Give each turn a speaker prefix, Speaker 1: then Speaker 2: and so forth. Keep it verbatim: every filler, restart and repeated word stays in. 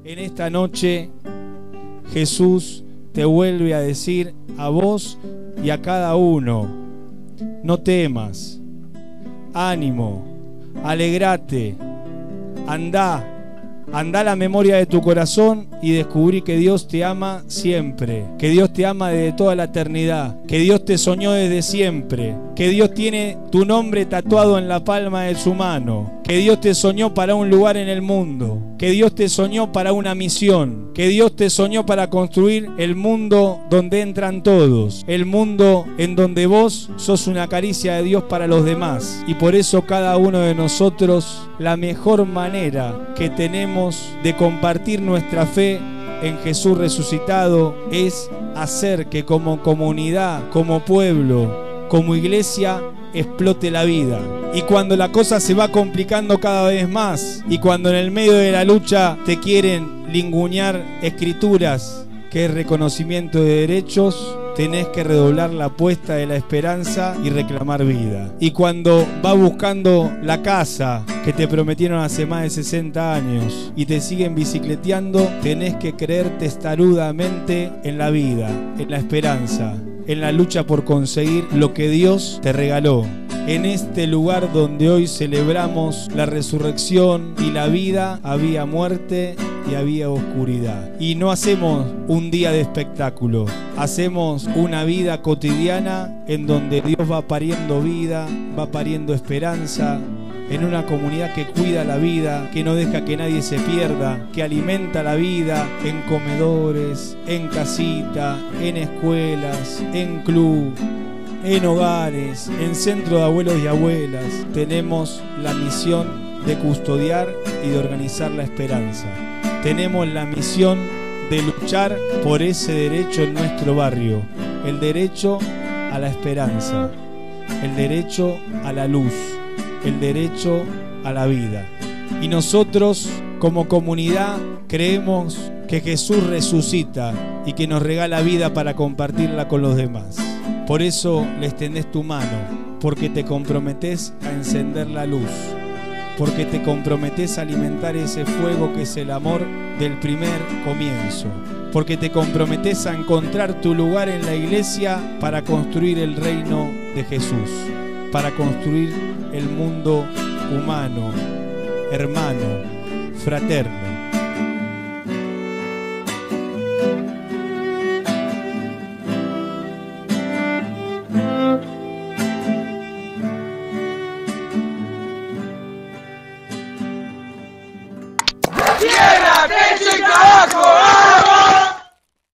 Speaker 1: En esta noche Jesús te vuelve a decir a vos y a cada uno: no temas, ánimo, alegrate, andá, andá a la memoria de tu corazón y descubrí que Dios te ama siempre, que Dios te ama desde toda la eternidad, que Dios te soñó desde siempre, que Dios tiene tu nombre tatuado en la palma de su mano, que Dios te soñó para un lugar en el mundo, que Dios te soñó para una misión, que Dios te soñó para construir el mundo donde entran todos, el mundo en donde vos sos una caricia de Dios para los demás. Y por eso cada uno de nosotros, la mejor manera que tenemos de compartir nuestra fe en Jesús resucitado es hacer que como comunidad, como pueblo, como iglesia, explote la vida. Y cuando la cosa se va complicando cada vez más, y cuando en el medio de la lucha te quieren lingunear escrituras que es reconocimiento de derechos, tenés que redoblar la apuesta de la esperanza y reclamar vida. Y cuando vas buscando la casa que te prometieron hace más de sesenta años y te siguen bicicleteando, tenés que creer testarudamente en la vida, en la esperanza, en la lucha por conseguir lo que Dios te regaló. En este lugar donde hoy celebramos la resurrección y la vida, había muerte y había oscuridad. Y no hacemos un día de espectáculo, hacemos una vida cotidiana en donde Dios va pariendo vida, va pariendo esperanza, en una comunidad que cuida la vida, que no deja que nadie se pierda, que alimenta la vida en comedores, en casita, en escuelas, en club, en hogares, en centro de abuelos y abuelas. Tenemos la misión de custodiar y de organizar la esperanza. Tenemos la misión de luchar por ese derecho en nuestro barrio, el derecho a la esperanza, el derecho a la luz, el derecho a la vida. Y nosotros como comunidad creemos que Jesús resucita y que nos regala vida para compartirla con los demás. Por eso le extendés tu mano, porque te comprometés a encender la luz, porque te comprometés a alimentar ese fuego que es el amor del primer comienzo, porque te comprometés a encontrar tu lugar en la iglesia para construir el reino de Jesús, para construir el mundo humano, hermano, fraterno.
Speaker 2: Yeah!